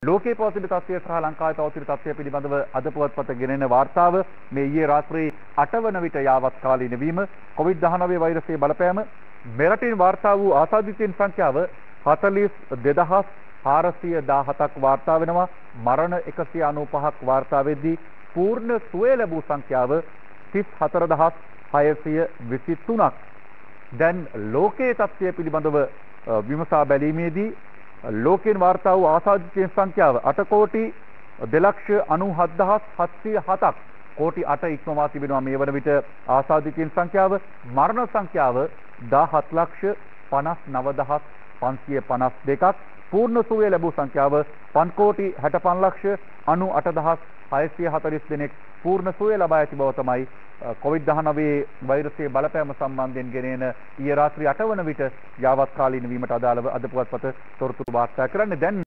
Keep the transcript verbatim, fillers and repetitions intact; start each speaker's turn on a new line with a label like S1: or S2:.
S1: ලෝකයේ පවතින තත්ත්වය සහ ලංකාවේ පවතින තත්ත්වය පිළිබඳව අද පුවත්පත ගෙනෙන වාර්තාව මේ ඊයේ රාත්‍රී අට වන විට යාවත් කාලීන වීම කොවිඩ් දහනවය වෛරසයේ බලපෑම මෙරටින් වාර්තා වූ ආසාදිතයින් සංඛ්‍යාව හතළිස් දෙදහස් හාරසිය දාහතක් වාර්තා වෙනවා මරණ එකසිය අනූපහක් වාර්තා වෙද්දී පූර්ණ සුවය ලැබූ සංඛ්‍යාව තිස් හතර දහස් හයසිය විසි තුනක් දැන් ලෝකයේ තත්ත්වය පිළිබඳව විමසා බැලීමේදී ලෝකයෙන් වාර්තා වූ ආසාදිතයින් සංඛ්‍යාව අට කෝටි දෙලක්ෂ අනූහත් දහස් හත්සිය හතක් කෝටි අට ඉක්මවා තිබෙනවා මේ වන විට ආසාදිතයින් සංඛ්‍යාව මරණ සංඛ්‍යාව දහහත් ලක්ෂ පනස් නව දහස් පන්සිය පනස් දෙකක් පූර්ණ සුවය ලැබූ සංඛ්‍යාව පන්ස් කෝටි හැටපන් ලක්ෂ අනූඅට දහස් හයසිය හතළිස් දෙනෙක් පූර්ණ සුවය ලබා ඇති බව තමයි කොවිඩ් දහනවය වෛරසයේ බලපෑම සම්බන්ධයෙන් ගෙනෙන ඊයේ රාත්‍රී අට වන විට යාවත් කාලීන වීමට අදාළව අද පුවත්පත තොරතුරු වාර්තා කරන්නේ. දැන්